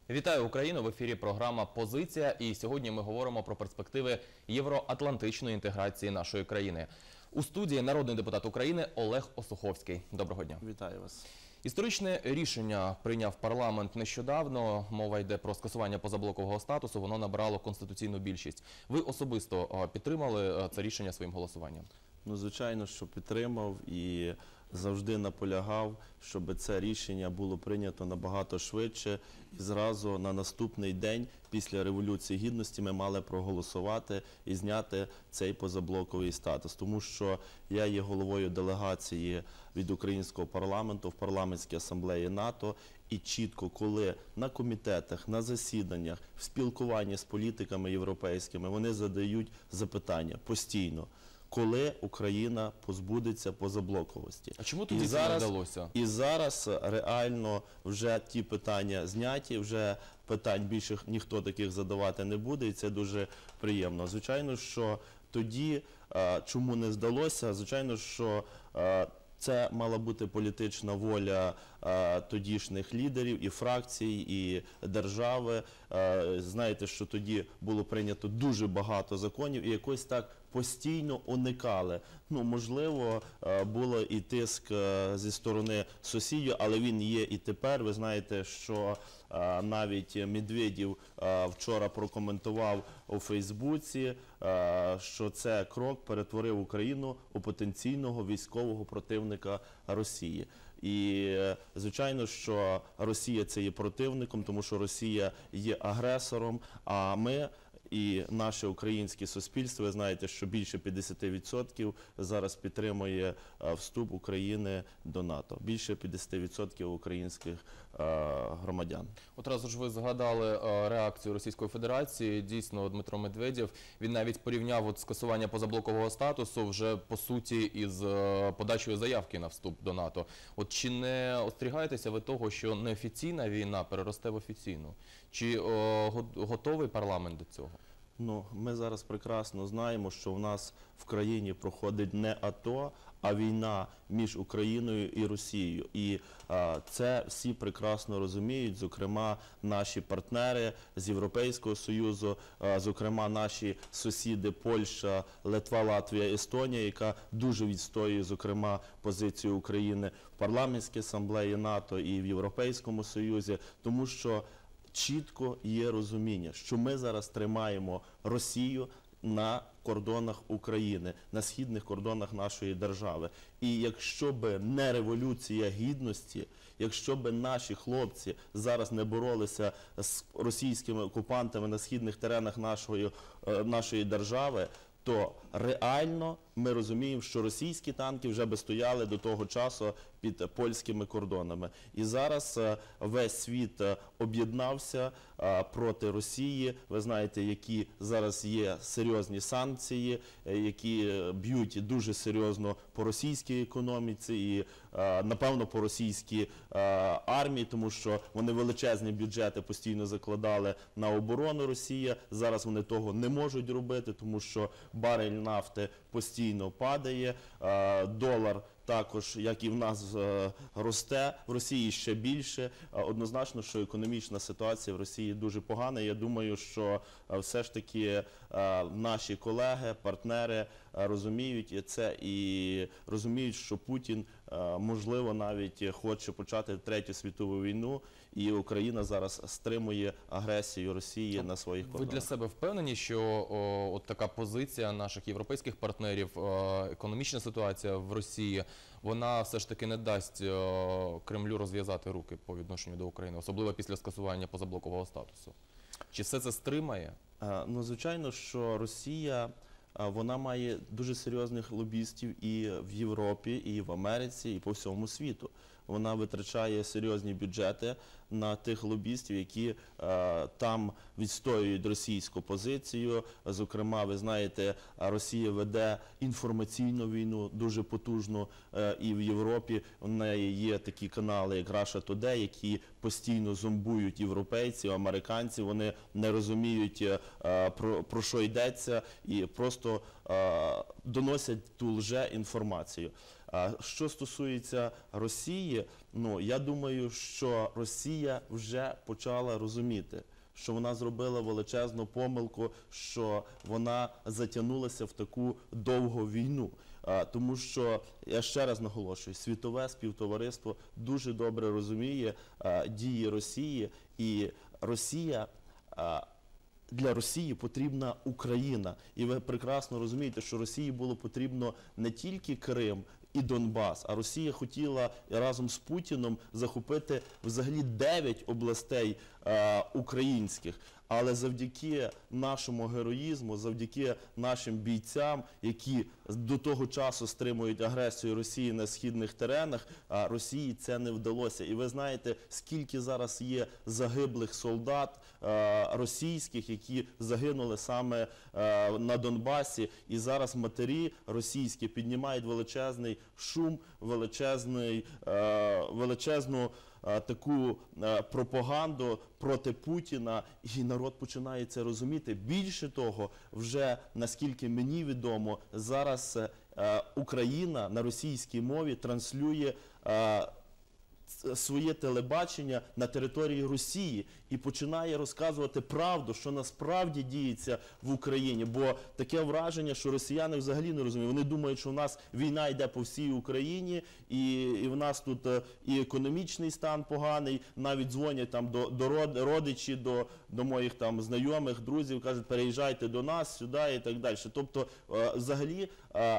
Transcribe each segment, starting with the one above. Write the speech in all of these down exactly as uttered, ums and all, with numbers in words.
Вітаю Україну! В ефірі програма «Позиція». І сьогодні ми говоримо про перспективи євроатлантичної інтеграції нашої країни. У студії народний депутат України Олег Осуховський. Доброго дня. Вітаю вас. Історичне рішення прийняв парламент нещодавно. Мова йде про скасування позаблокового статусу. Воно набрало конституційну більшість. Ви особисто підтримали це рішення своїм голосуванням? Ну, звичайно, що підтримав і завжди наполягав, щоб це рішення було прийнято набагато швидше. І зразу на наступний день після Революції Гідності ми мали проголосувати і зняти цей позаблоковий статус. Тому що я є головою делегації від українського парламенту в парламентській асамблеї НАТО. І чітко, коли на комітетах, на засіданнях, в спілкуванні з політиками європейськими вони задають запитання постійно. Коли Україна позбудеться позаблоковості. А чому тоді це не вдалося? І зараз реально вже ті питання зняті, вже питань більше ніхто таких задавати не буде, і це дуже приємно. Звичайно, що тоді, чому не вдалося, звичайно, що це мала бути політична воля а, тодішніх лідерів і фракцій, і держави. А, знаєте, що тоді було прийнято дуже багато законів і якось так постійно уникали. Ну, можливо, а, було і тиск а, зі сторони сусідів, але він є і тепер. Ви знаєте, що а, навіть Медведєв а, вчора прокоментував у Фейсбуці, а, що це крок перетворив Україну у потенційного військового противника Росії. І, звичайно, що Росія це є противником, тому що Росія є агресором, а ми і наше українське суспільство, ви знаєте, що більше п'ятдесят відсотків зараз підтримує вступ України до НАТО. Більше п'ятдесят відсотків українських громадян. Одразу ж ви згадали реакцію Російської Федерації. Дійсно, Дмитро Медведєв, він навіть порівняв от скасування позаблокового статусу вже, по суті, із подачею заявки на вступ до НАТО. От чи не остерігаєтеся ви того, що неофіційна війна переросте в офіційну? Чи о, готовий парламент до цього? Ну, ми зараз прекрасно знаємо, що в нас в країні проходить не АТО, а війна між Україною і Росією. І а, це всі прекрасно розуміють, зокрема наші партнери з Європейського Союзу, а, зокрема наші сусіди Польща, Литва, Латвія, Естонія, яка дуже відстоює, зокрема, позицію України в парламентській асамблеї НАТО і в Європейському Союзі, тому що чітко є розуміння, що ми зараз тримаємо Росію на кордонах України, на східних кордонах нашої держави. І якщо б не Революція Гідності, якщо б наші хлопці зараз не боролися з російськими окупантами на східних теренах нашої, нашої держави, то реально ми розуміємо, що російські танки вже би стояли до того часу під польськими кордонами. І зараз весь світ об'єднався проти Росії. Ви знаєте, які зараз є серйозні санкції, які б'ють дуже серйозно по російській економіці і, напевно, по російській армії, тому що вони величезні бюджети постійно закладали на оборону Росії. Зараз вони того не можуть робити, тому що барель нафти постійно падає, долар також, як і в нас, росте, в Росії ще більше. Однозначно, що економічна ситуація в Росії дуже погана. Я думаю, що все ж таки наші колеги, партнери розуміють це і розуміють, що Путін, можливо, навіть хоче почати Третю світову війну, і Україна зараз стримує агресію Росії на своїх кордонах. Ви для себе впевнені, що о, от така позиція наших європейських партнерів, о, економічна ситуація в Росії, вона все ж таки не дасть о, Кремлю розв'язати руки по відношенню до України, особливо після скасування позаблокового статусу? Чи все це стримає? Ну, звичайно, що Росія, вона має дуже серйозних лобістів і в Європі, і в Америці, і по всьому світу. Вона витрачає серйозні бюджети на тих лобістів, які е, там відстоюють російську позицію. Зокрема, ви знаєте, Росія веде інформаційну війну дуже потужну е, і в Європі. У неї є такі канали, як Russia Today, які постійно зомбують європейців, американців. Вони не розуміють, е, про, про що йдеться, і просто е, доносять ту лже-інформацію. А що стосується Росії, ну я думаю, що Росія вже почала розуміти, що вона зробила величезну помилку, що вона затягнулася в таку довгу війну. А, тому що, я ще раз наголошую, світове співтовариство дуже добре розуміє а, дії Росії, і Росія, а, для Росії потрібна Україна. І ви прекрасно розумієте, що Росії було потрібно не тільки Крим і Донбас, а Росія хотіла разом з Путіном захопити взагалі дев'ять областей е, українських. Але завдяки нашому героїзму, завдяки нашим бійцям, які до того часу стримують агресію Росії на східних теренах, а Росії це не вдалося. І ви знаєте, скільки зараз є загиблих солдат е, російських, які загинули саме е, на Донбасі. І зараз матері російські піднімають величезний шум, величезний, е, величезну таку пропаганду проти Путіна, і народ починає це розуміти. Більше того, вже, наскільки мені відомо, зараз Україна на російській мові транслює своє телебачення на території Росії і починає розказувати правду, що насправді діється в Україні. Бо таке враження, що росіяни взагалі не розуміють. Вони думають, що в нас війна йде по всій Україні, і, і в нас тут і економічний стан поганий, навіть дзвонять там до, до род, родичі, до, до моїх там знайомих, друзів, кажуть, переїжджайте до нас, сюди і так далі. Тобто, взагалі,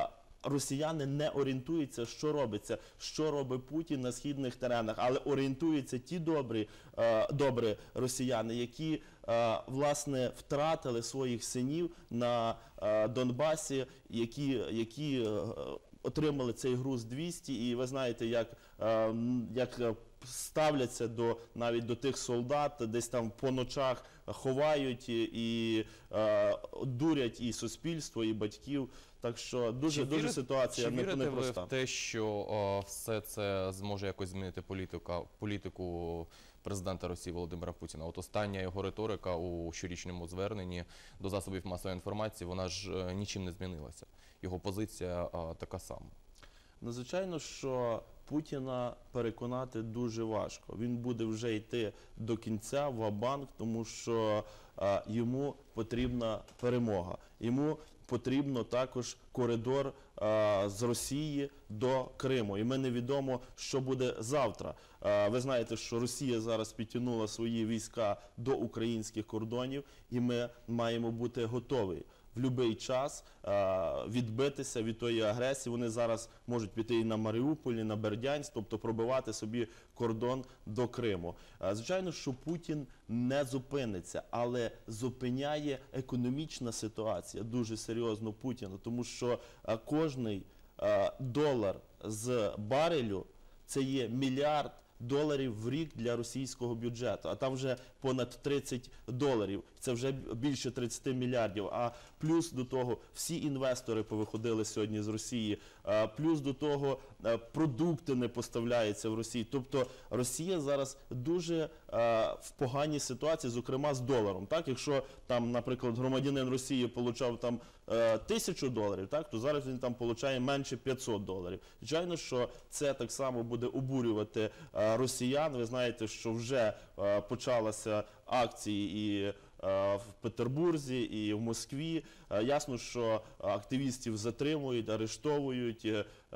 росіяни не орієнтуються, що робиться, що робить Путін на східних теренах, але орієнтуються ті добрі, е, добрі росіяни, які е, власне втратили своїх синів на е, Донбасі, які, які е, отримали цей груз двісті, і ви знаєте, як, е, як ставляться до, навіть до тих солдат, десь там по ночах ховають і, і е, дурять і суспільство, і батьків. Так що дуже, Чи дуже вірите, ситуація чи не, вірите непроста. ви в те, що о, все це зможе якось змінити політика, політику президента Росії Володимира Путіна? От остання його риторика у щорічному зверненні до засобів масової інформації, вона ж е, нічим не змінилася. Його позиція е, така сама. Ну, звичайно, що Путіна переконати дуже важко. Він буде вже йти до кінця в ва-банк, тому що е, йому потрібна перемога. Йому потрібно також коридор а, з Росії до Криму. І ми невідомо, що буде завтра. А, ви знаєте, що Росія зараз підтягнула свої війська до українських кордонів, і ми маємо бути готові в будь-який час а, відбитися від тої агресії. Вони зараз можуть піти і на Маріуполь, і на Бердянськ, тобто пробивати собі кордон до Криму. А, звичайно, що Путін не зупиниться, але зупиняє економічна ситуація дуже серйозно Путіна, тому що а, кожний а, долар з барелю – це є мільярд доларів в рік для російського бюджету, а там вже понад тридцять доларів, це вже більше тридцять мільярдів, а плюс до того всі інвестори повиходили сьогодні з Росії, плюс до того продукти не поставляються в Росії, тобто Росія зараз дуже в поганій ситуації, зокрема з доларом, так, якщо там, наприклад, громадянин Росії получав там тисячу доларів, так, то зараз він там получає менше п'ятсот доларів. Звичайно, що це так само буде обурювати росіян. Ви знаєте, що вже почалися акції і в Петербурзі, і в Москві. Ясно, що активістів затримують, арештовують,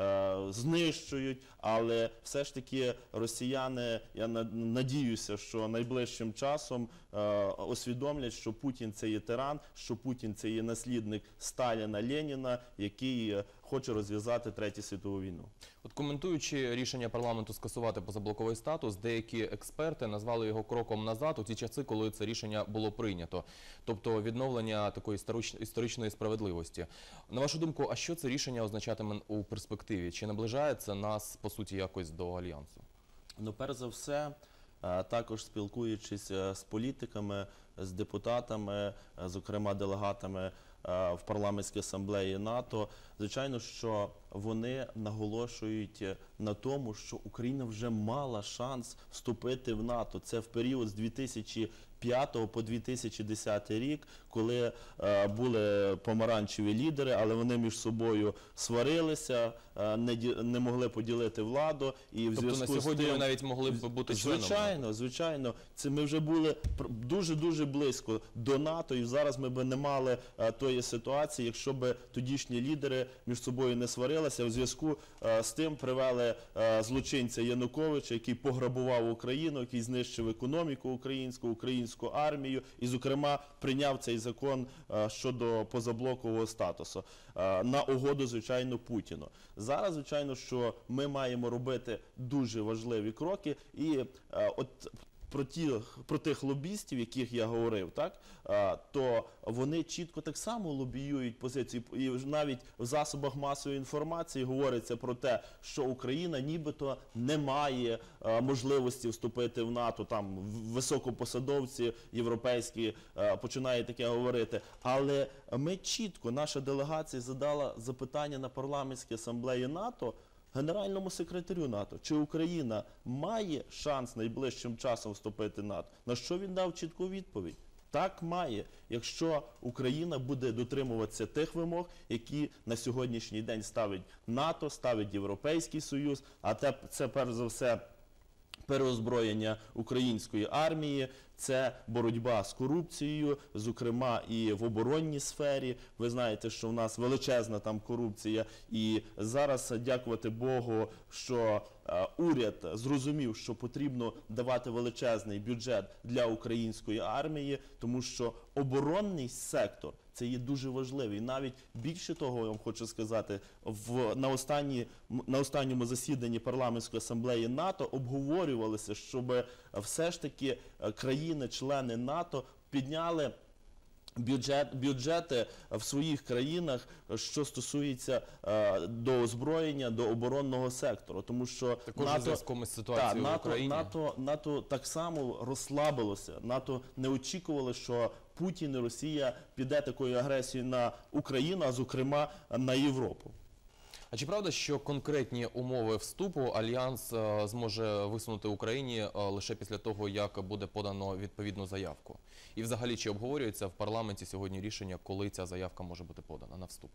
знищують, але все ж таки росіяни, я надіюся, що найближчим часом усвідомлять, що Путін – це є тиран, що Путін – це є наслідник Сталіна, Леніна, який хоче розв'язати Третю світову війну. От коментуючи рішення парламенту скасувати позаблоковий статус, деякі експерти назвали його кроком назад у ті часи, коли це рішення було прийнято. Тобто відновлення такої історичної справедливості. На вашу думку, а що це рішення означатиме у перспективі? Чи наближає це нас, по суті, якось до Альянсу? Ну, перш за все, також спілкуючись з політиками, з депутатами, зокрема делегатами в парламентській асамблеї НАТО, звичайно, що вони наголошують на тому, що Україна вже мала шанс вступити в НАТО. Це в період з дві тисячі п'ятого по дві тисячі десятий рік, коли е, були помаранчеві лідери, але вони між собою сварилися, е, не, ді- не могли поділити владу. І в Тобто на зв'язку з сьогодні тим, ми навіть могли б бути членом НАТО? Звичайно, звичайно. Це ми вже були пр- дуже-дуже близько до НАТО, і зараз ми б не мали е, тої ситуації, якщо б тодішні лідери між собою не сварилися. У зв'язку е, з тим привели е, злочинця Януковича, який пограбував Україну, який знищив економіку українську, українську армію, і, зокрема, прийняв цей закон е, щодо позаблокового статусу е, на угоду, звичайно, Путіну. Зараз, звичайно, що ми маємо робити дуже важливі кроки, і е, от про, ті, про тих лобістів, яких я говорив, так, а, то вони чітко так само лобіюють позиції. І навіть в засобах масової інформації говориться про те, що Україна нібито не має а, можливості вступити в НАТО. Там в- високопосадовці європейські а, починають таке говорити. Але ми чітко, наша делегація задала запитання на парламентській асамблеї НАТО Генеральному секретарю НАТО, чи Україна має шанс найближчим часом вступити в НАТО? На що він дав чітку відповідь? Так, має, якщо Україна буде дотримуватися тих вимог, які на сьогоднішній день ставить НАТО, ставить Європейський Союз, а те, це перш за все переозброєння української армії, це боротьба з корупцією, зокрема і в оборонній сфері. Ви знаєте, що в нас величезна там корупція, і зараз, дякувати Богу, що е, уряд зрозумів, що потрібно давати величезний бюджет для української армії, тому що оборонний сектор – це є дуже важливий. Навіть більше того, я вам хочу сказати, в, на, останні, на останньому засіданні парламентської асамблеї НАТО обговорювалося, щоб все ж таки е, країни-члени НАТО підняли бюджет, бюджети в своїх країнах, що стосується е, до озброєння, до оборонного сектору. Тому що Також НАТО, у зв'язку з та, ситуацією в НАТО, Україні. НАТО, НАТО так само розслабилося. НАТО не очікувало, що Путін і Росія піде такою агресією на Україну, а зокрема на Європу. А чи правда, що конкретні умови вступу Альянс е, зможе висунути Україні е, лише після того, як буде подано відповідну заявку? І взагалі, чи обговорюється в парламенті сьогодні рішення, коли ця заявка може бути подана на вступ?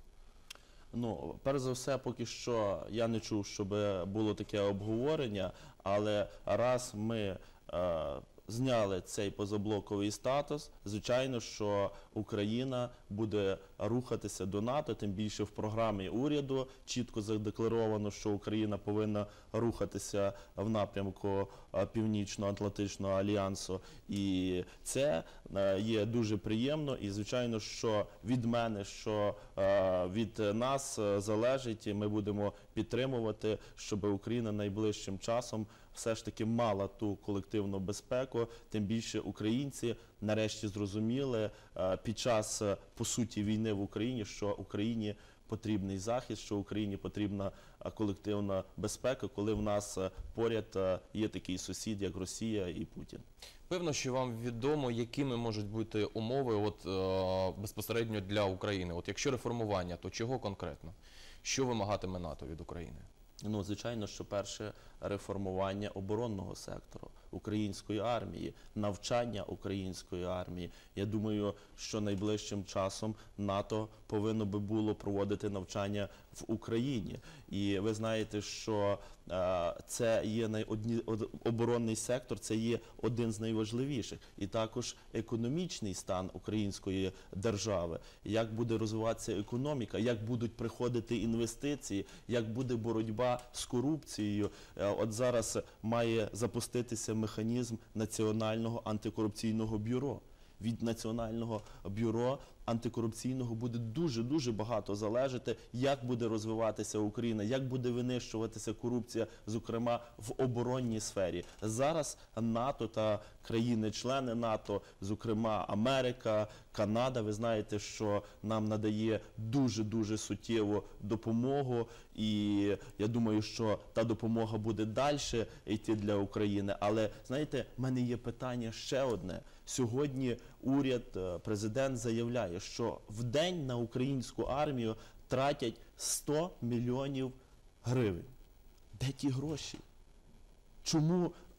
Ну, перш за все, поки що я не чув, щоб було таке обговорення, але раз ми е, зняли цей позаблоковий статус, звичайно, що Україна буде рухатися до НАТО, тим більше в програмі уряду чітко задекларовано, що Україна повинна рухатися в напрямку е, Північно-Атлантичного альянсу. І це е, є дуже приємно, і звичайно, що від мене, що е, від нас е, залежить, і ми будемо підтримувати, щоб Україна найближчим часом все ж таки мала ту колективну безпеку, тим більше українці нарешті зрозуміли е, під час, е, по суті, війни в Україні, що Україні потрібний захист, що Україні потрібна е, колективна безпека, коли в нас е, поряд е, є такий сусід, як Росія і Путін. Певно, що вам відомо, якими можуть бути умови от, е, безпосередньо для України. От якщо реформування, то чого конкретно? Що вимагатиме НАТО від України? Ну, звичайно, що перше реформування оборонного сектору, української армії, навчання української армії. Я думаю, що найближчим часом НАТО повинно би було проводити навчання в Україні. І ви знаєте, що е, це є най, одні, од, оборонний сектор, це є один з найважливіших. І також економічний стан української держави. Як буде розвиватися економіка, як будуть приходити інвестиції, як буде боротьба з корупцією. Е, от зараз має запуститися механізм Національного антикорупційного бюро. Від Національного бюро антикорупційного буде дуже-дуже багато залежати, як буде розвиватися Україна, як буде винищуватися корупція, зокрема в оборонній сфері. Зараз НАТО та країни-члени НАТО, зокрема Америка, Канада, ви знаєте, що нам надає дуже-дуже суттєву допомогу, і я думаю, що та допомога буде далі йти для України. Але, знаєте, в мене є питання ще одне. Сьогодні уряд, президент заявляє, що в день на українську армію тратять сто мільйонів гривень. Де ті гроші? Чому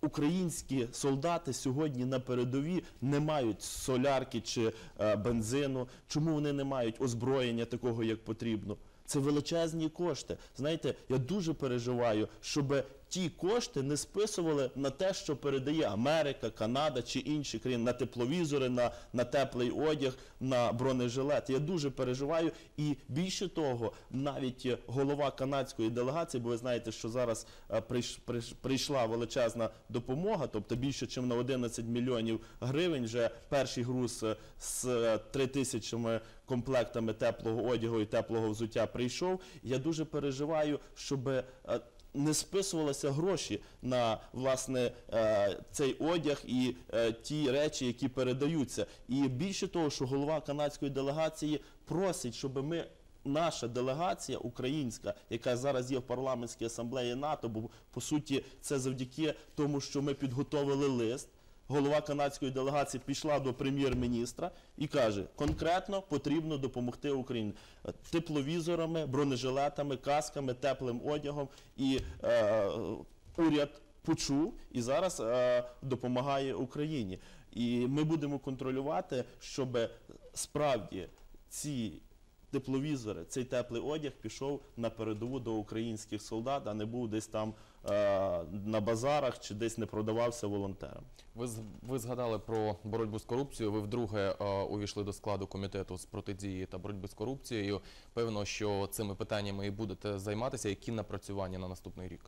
українські солдати сьогодні на передовій не мають солярки чи е, бензину? Чому вони не мають озброєння такого, як потрібно? Це величезні кошти. Знаєте, я дуже переживаю, щоб ті кошти не списували на те, що передає Америка, Канада чи інші країни, на тепловізори, на, на теплий одяг, на бронежилет. Я дуже переживаю. І більше того, навіть голова канадської делегації, бо ви знаєте, що зараз е, прийш, прийш, прийшла величезна допомога, тобто більше, ніж на одинадцять мільйонів гривень, вже перший груз е, з е, три тисячами комплектами теплого одягу і теплого взуття прийшов. Я дуже переживаю, щоб е, не списувалися гроші на, власне, е, цей одяг і е, ті речі, які передаються. І більше того, що голова канадської делегації просить, щоб ми, наша делегація українська, яка зараз є в парламентській асамблеї НАТО, бо, по суті, це завдяки тому, що ми підготовили лист, голова канадської делегації пішла до прем'єр-міністра і каже, конкретно потрібно допомогти Україні тепловізорами, бронежилетами, касками, теплим одягом. І е, уряд почув і зараз е, допомагає Україні. І ми будемо контролювати, щоб справді ці тепловізори, цей теплий одяг пішов на передову до українських солдат, а не був десь там е, на базарах чи десь не продавався волонтерам. Ви, з- ви згадали про боротьбу з корупцією, ви вдруге е, увійшли до складу комітету з протидії та боротьби з корупцією. Певно, що цими питаннями і будете займатися. Які напрацювання на наступний рік?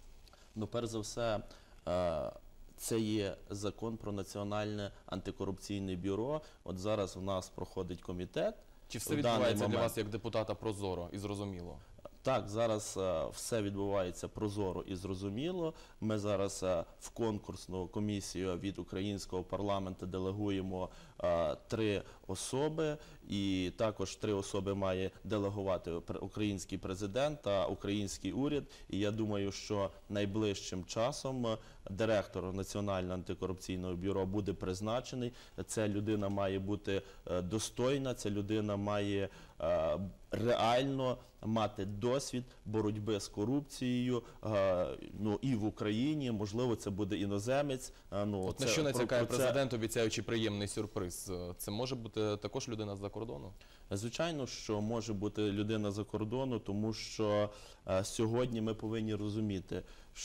Ну, перш за все, е, це є закон про Національне антикорупційне бюро. От зараз у нас проходить комітет. Чи все В даний відбувається для момент. вас як депутата прозоро і зрозуміло? Так, зараз е, все відбувається прозоро і зрозуміло. Ми зараз е, в конкурсну комісію від українського парламенту делегуємо е, три особи, і також три особи має делегувати пр- український президент та український уряд. І я думаю, що найближчим часом е, директор Національного антикорупційного бюро буде призначений. Ця людина має бути е, достойна, ця людина має е, реально мати досвід боротьби з корупцією, е, ну, і в Україні, можливо, це буде іноземець. Е, ну, От це- на що про- натякає про це- президент, обіцяючи приємний сюрприз? Е, Це може бути також людина з-за кордону? Звичайно, що може бути людина за кордону, тому що е, сьогодні ми повинні розуміти,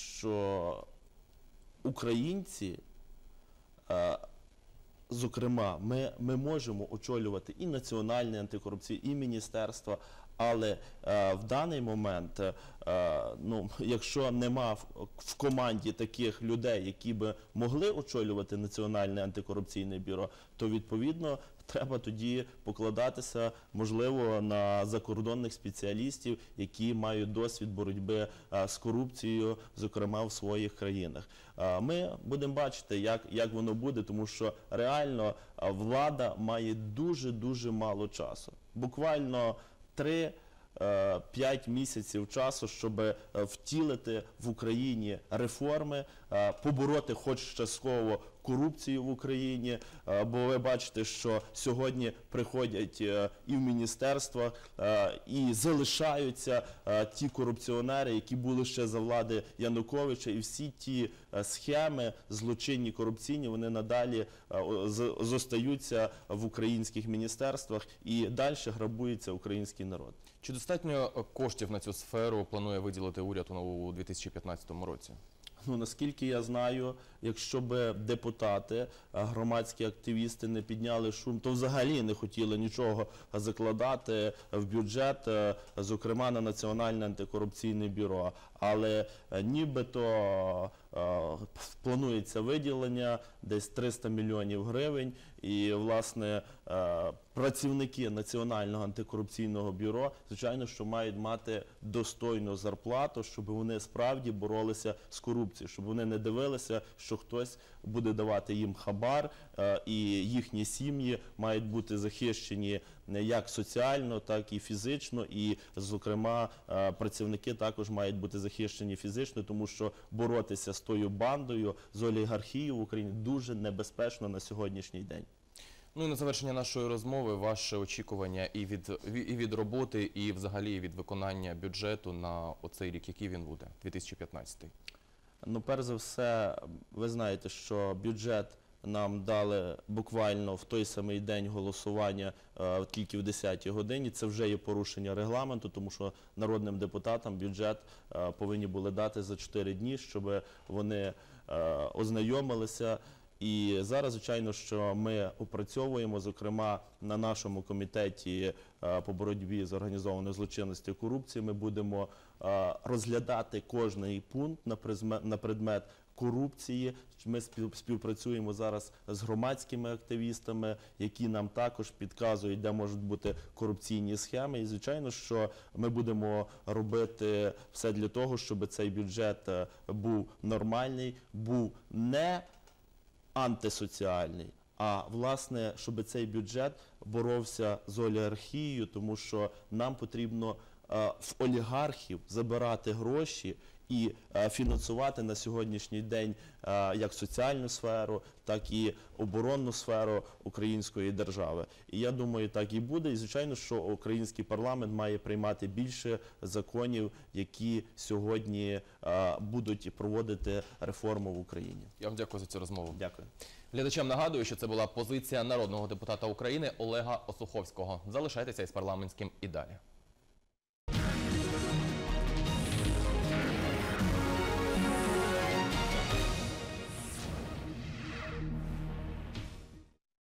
що українці, е, зокрема, ми, ми можемо очолювати і Національне антикорупційне, і міністерство, але е, в даний момент, е, ну, якщо нема в, в команді таких людей, які би могли очолювати Національне антикорупційне бюро, то відповідно треба тоді покладатися, можливо, на закордонних спеціалістів, які мають досвід боротьби е, з корупцією, зокрема в своїх країнах. Е, Ми будемо бачити, як, як воно буде, тому що реально е, влада має дуже-дуже мало часу. Буквально три-п'ять місяців часу, щоб е, втілити в Україні реформи, е, побороти хоч частково корупцію в Україні, е, бо ви бачите, що сьогодні приходять е, і в міністерства, е, і залишаються е, ті корупціонери, які були ще за влади Януковича, і всі ті е, схеми злочинні, корупційні, вони надалі е, о- з- зостаються в українських міністерствах і далі грабується український народ. Чи достатньо е, коштів на цю сферу планує виділити уряд у новому дві тисячі п'ятнадцятому році? Ну, наскільки я знаю, якщо б депутати, а, громадські активісти не підняли шум, то взагалі не хотіли нічого закладати в бюджет, е, зокрема на Національне антикорупційне бюро. Але е, нібито е, планується виділення десь триста мільйонів гривень, і, власне, е, працівники Національного антикорупційного бюро, звичайно, що мають мати достойну зарплату, щоб вони справді боролися з корупцією, щоб вони не дивилися, що хтось буде давати їм хабар, е, і їхні сім'ї мають бути захищені не як соціально, так і фізично, і, зокрема, е, працівники також мають бути захищені фізично, тому що боротися з тою бандою, з олігархією в Україні дуже небезпечно на сьогоднішній день. Ну і на завершення нашої розмови ваше очікування і від, і від роботи, і взагалі від виконання бюджету на оцей рік, який він буде, дві тисячі п'ятнадцятий? Ну, перш за все, ви знаєте, що бюджет нам дали буквально в той самий день голосування, е, тільки в десятій годині. Це вже є порушення регламенту, тому що народним депутатам бюджет е, повинні були дати за чотири дні, щоб вони е, ознайомилися. І зараз, звичайно, що ми опрацьовуємо, зокрема, на нашому комітеті е, по боротьбі з організованою злочинністю і корупцією, ми будемо е, розглядати кожний пункт на призме- на предмет корупції. Ми спів- співпрацюємо зараз з громадськими активістами, які нам також підказують, де можуть бути корупційні схеми. І, звичайно, що ми будемо робити все для того, щоб цей бюджет е, був нормальний, був не антисоціальний, а власне, щоб цей бюджет боровся з олігархією, тому що нам потрібно е, в олігархів забирати гроші і е, фінансувати на сьогоднішній день е, як соціальну сферу, так і оборонну сферу української держави. І я думаю, так і буде. І звичайно, що український парламент має приймати більше законів, які сьогодні е, будуть проводити реформу в Україні. Я вам дякую за цю розмову. Дякую. Глядачам нагадую, що це була позиція народного депутата України Олега Осуховського. Залишайтеся із парламентським і далі.